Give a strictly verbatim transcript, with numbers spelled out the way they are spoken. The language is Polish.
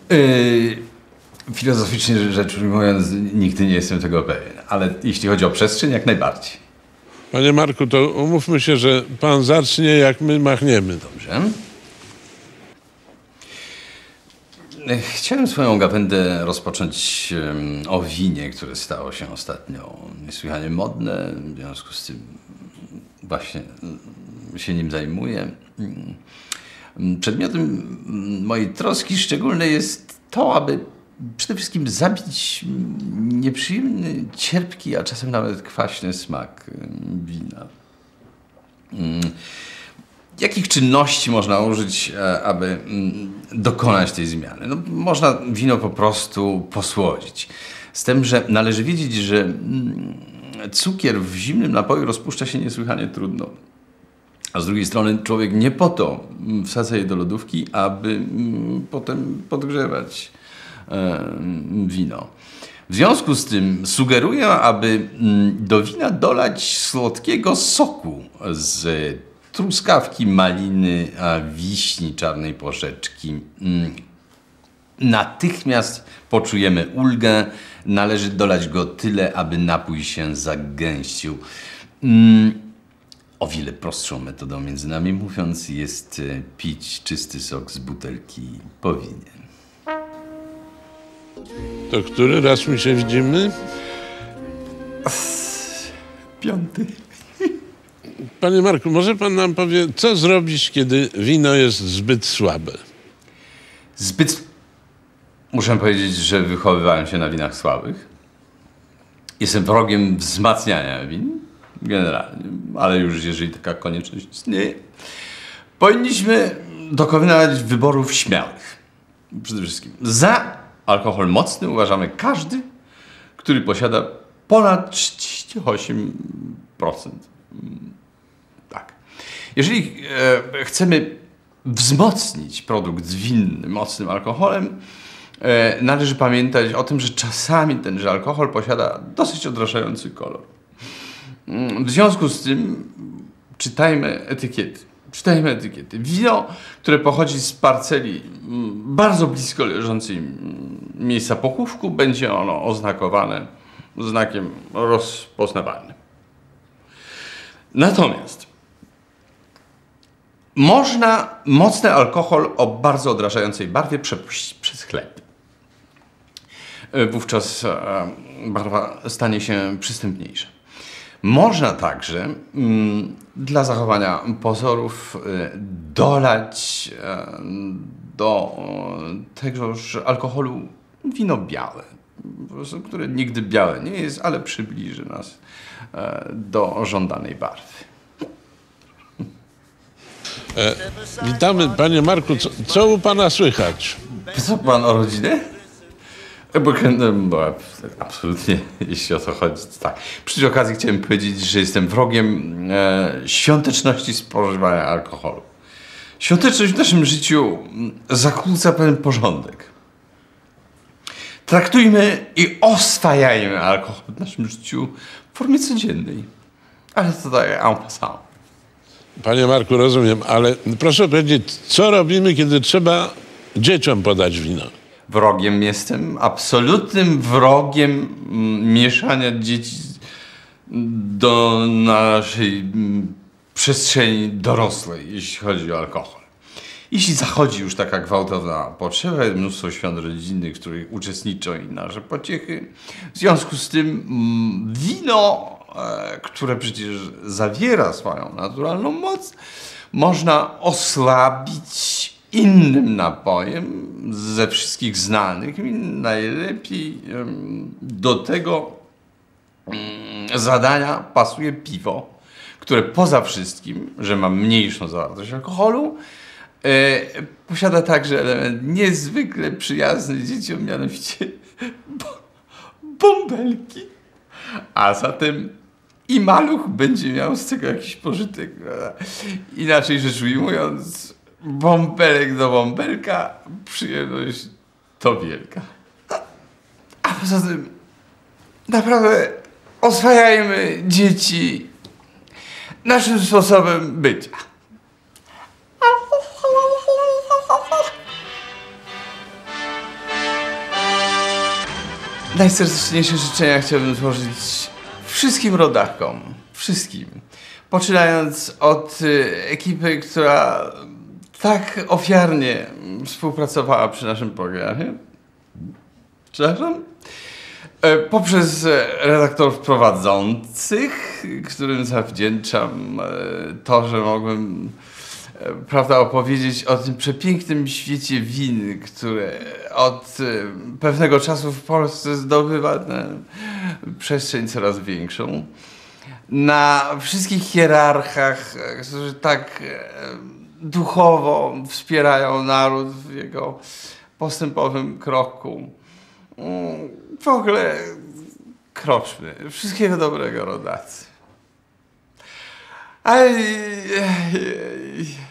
Yy, filozoficznie rzecz ujmując, nigdy nie jestem tego pewien, ale jeśli chodzi o przestrzeń, jak najbardziej. Panie Marku, to umówmy się, że pan zacznie, jak my machniemy. Dobrze. Chciałem swoją gawędę rozpocząć um, o winie, które stało się ostatnio niesłychanie modne. W związku z tym właśnie się nim zajmuję. Przedmiotem mojej troski szczególnej jest to, aby przede wszystkim zabić nieprzyjemny, cierpki, a czasem nawet kwaśny smak wina. Jakich czynności można użyć, aby dokonać tej zmiany? No, można wino po prostu posłodzić. Z tym, że należy wiedzieć, że cukier w zimnym napoju rozpuszcza się niesłychanie trudno. A z drugiej strony człowiek nie po to wsadza je do lodówki, aby potem podgrzewać wino. W związku z tym sugeruję, aby do wina dolać słodkiego soku z truskawki, maliny, wiśni, czarnej porzeczki. Natychmiast poczujemy ulgę. Należy dolać go tyle, aby napój się zagęścił. O wiele prostszą metodą, między nami mówiąc, jest pić czysty sok z butelki po winie. To który raz mi się widzimy? Piąty. Panie Marku, może pan nam powie, co zrobić, kiedy wino jest zbyt słabe? Zbyt... Muszę powiedzieć, że wychowywałem się na winach słabych. Jestem wrogiem wzmacniania win, generalnie, ale już jeżeli taka konieczność istnieje, powinniśmy dokonywać wyborów śmiałych. Przede wszystkim za alkohol mocny uważamy każdy, który posiada ponad trzydzieści osiem procent. Tak. Jeżeli e, chcemy wzmocnić produkt winny mocnym alkoholem, e, należy pamiętać o tym, że czasami tenże alkohol posiada dosyć odstraszający kolor. W związku z tym czytajmy etykiety. Czytajmy etykiety. Wino, które pochodzi z parceli bardzo blisko leżącej miejsca pochówku, będzie ono oznakowane znakiem rozpoznawalnym. Natomiast można mocny alkohol o bardzo odrażającej barwie przepuścić przez chleb. Wówczas barwa stanie się przystępniejsza. Można także mm, dla zachowania pozorów y, dolać y, do y, tegoż alkoholu wino białe, które nigdy białe nie jest, ale przybliży nas y, do żądanej barwy. E, witamy, panie Marku. Co, co u pana słychać? Co pan o rodzinę? Bo, bo absolutnie, jeśli o to chodzi, to tak. Przy tej okazji chciałem powiedzieć, że jestem wrogiem e, świąteczności spożywania alkoholu. Świąteczność w naszym życiu zakłóca pewien porządek. Traktujmy i oswajajmy alkohol w naszym życiu w formie codziennej. Ale to tak en passant. Panie Marku, rozumiem, ale proszę powiedzieć, co robimy, kiedy trzeba dzieciom podać wino? Wrogiem jestem, absolutnym wrogiem mieszania dzieci do naszej przestrzeni dorosłej, jeśli chodzi o alkohol. Jeśli zachodzi już taka gwałtowna potrzeba, jest mnóstwo świąt rodzinnych, w których uczestniczą i nasze pociechy. W związku z tym wino, które przecież zawiera swoją naturalną moc, można osłabić innym napojem ze wszystkich znanych. Najlepiej do tego zadania pasuje piwo, które poza wszystkim, że ma mniejszą zawartość alkoholu, e, posiada także element niezwykle przyjazny dzieciom, mianowicie bąbelki. A zatem i maluch będzie miał z tego jakiś pożytek. Inaczej rzecz ujmując, bąbelek do bąbelka, przyjemność to wielka. A poza tym, naprawdę oswajajmy dzieci naszym sposobem bycia. Najserdeczniejsze życzenia chciałbym złożyć wszystkim rodakom. Wszystkim. Poczynając od y, ekipy, która tak ofiarnie współpracowała przy naszym programie. Przepraszam. E, poprzez redaktorów prowadzących, którym zawdzięczam e, to, że mogłem e, prawda, opowiedzieć o tym przepięknym świecie win, które od e, pewnego czasu w Polsce zdobywa tę przestrzeń coraz większą. Na wszystkich hierarchach, którzy tak e, duchowo wspierają naród w jego postępowym kroku. W ogóle kroczmy. Wszystkiego dobrego, rodacy. Aj, aj, aj.